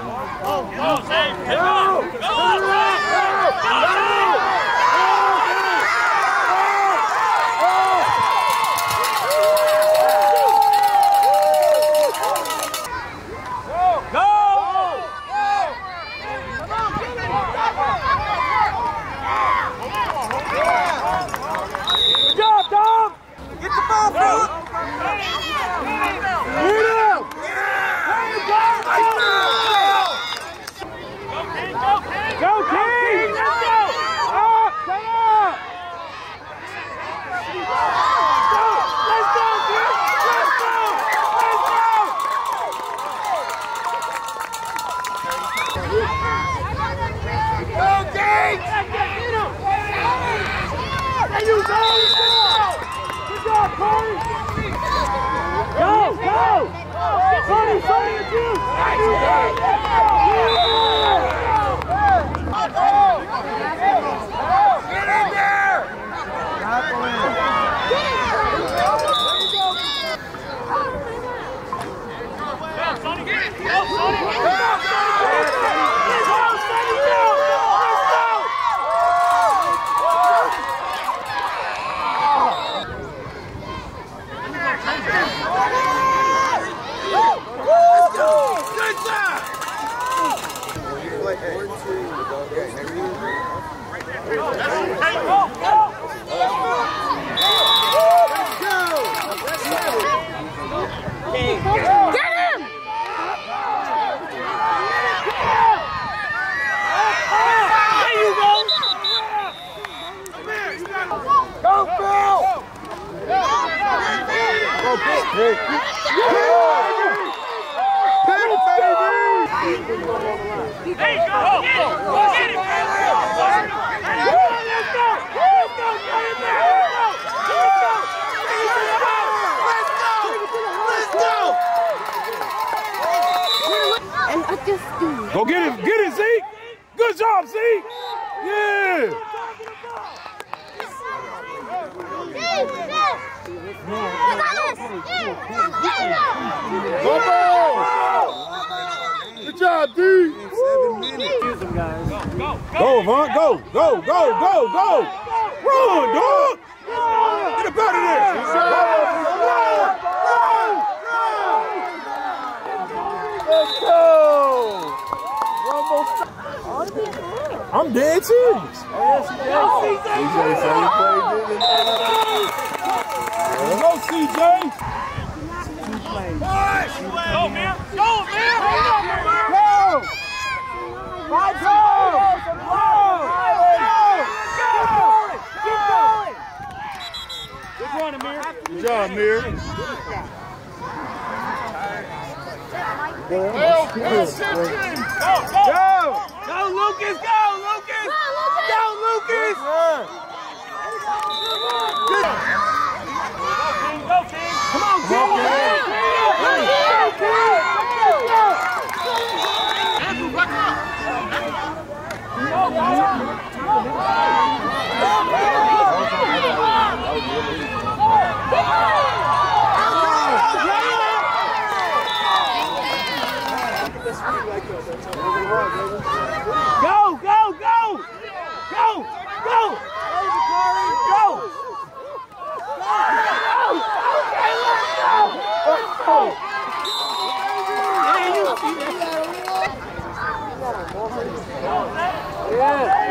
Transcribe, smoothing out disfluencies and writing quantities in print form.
Go get it, Zeke. Good job, Zeke. Yeah. Go ball. Good job, D. 7 minutes. Go, Vaughn. Go. Run, dog. Get up out of there. Let's go. I'm dead serious. CJ, so you played good. Go, CJ. Go, man. Go, man. Go. Right home. Good run, Amir. Good job, Amir. Go, Lucas. Go, King. Come on, King. Yeah.